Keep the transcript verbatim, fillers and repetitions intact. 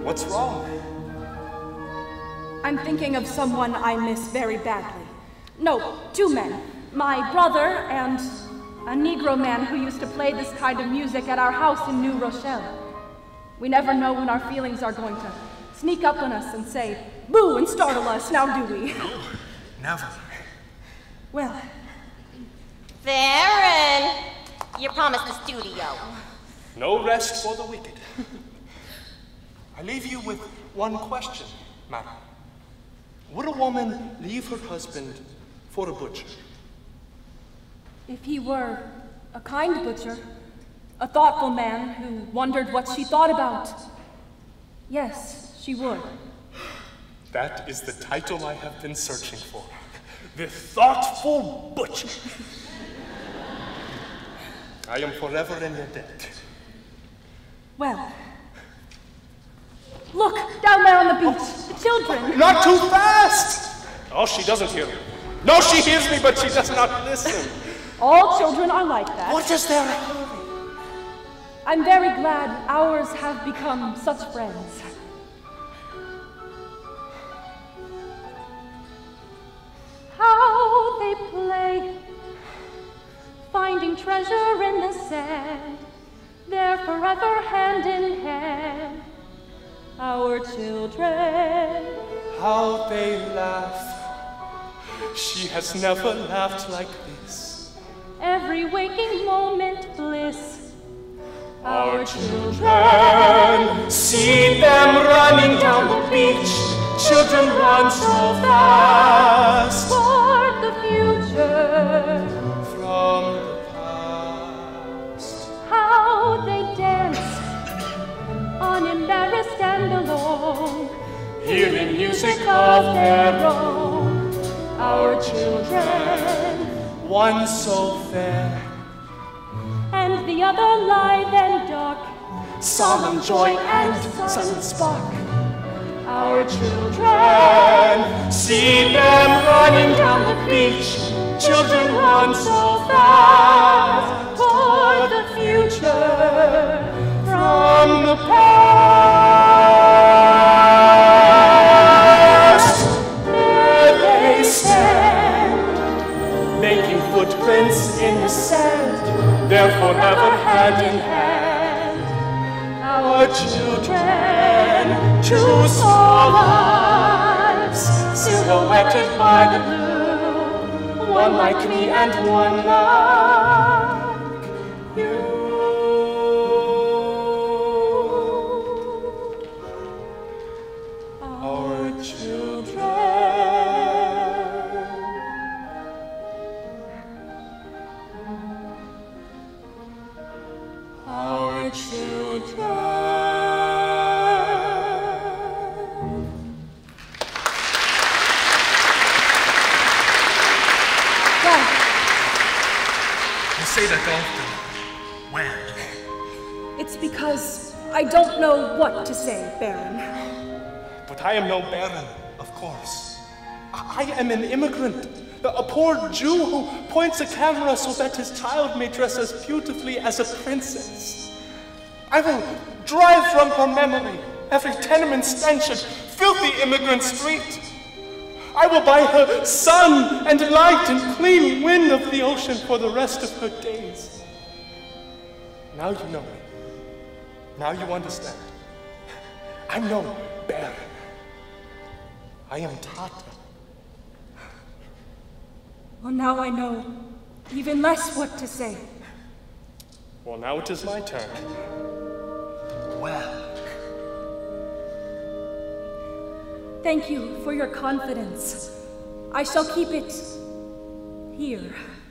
What's wrong? I'm thinking of someone I miss very badly. No, two men. My brother and a Negro man who used to play this kind of music at our house in New Rochelle. We never know when our feelings are going to sneak up on us and say, boo, and startle us, now do we? No, never. Well. Theron, you promised the studio. No rest for the wicked. I leave you with one question, madam. Would a woman leave her husband for a butcher? If he were a kind butcher, a thoughtful man who wondered what she thought about, yes, she would. That is the title I have been searching for. The Thoughtful Butcher. I am forever in your debt. Well, look, down there on the beach, the children. Not too fast! Oh, she doesn't hear me. No, she hears me, but she does not listen. All children are like that. What is there? hurry? I'm very glad ours have become such friends. How they play, finding treasure in the sand. They're forever hand in hand, our children. How they laugh. She has never laughed like this. Every waking moment bliss, Our children, see them running down the beach. Children run so fast. toward the future. From the past. How they dance, unembarrassed and alone, Hearing music of their own. Our children, One so fair. and the other light and dark, Solemn joy and sudden spark. our children. See them running down the beach. Children run so fast. Toward the future, From the past. There they stand, making footprints in the sand. They're forever hand in hand. our Children, two small lives, silhouetted by the blue. One like me and one like you. Our children. Our children. You say that often. When? It's because I don't know what to say, Baron. But I am no baron, of course. I am an immigrant, a poor Jew who points a camera so that his child may dress as beautifully as a princess. I will drive from her memory every tenement stench and filthy immigrant street. I will buy her sun and light and clean wind of the ocean for the rest of her days. Now you know me. Now you understand. I'm no baron. I am Tata. Well, now I know even less what to say. Well, now it is my turn. Well. Thank you for your confidence. I shall keep it here.